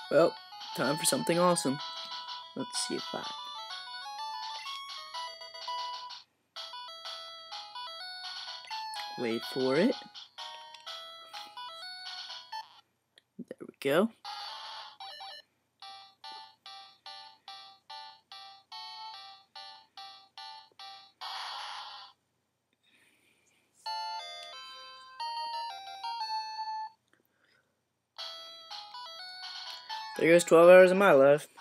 Well, time for something awesome. Let's see if I... Wait for it. There we go. There goes 12 hours of my life.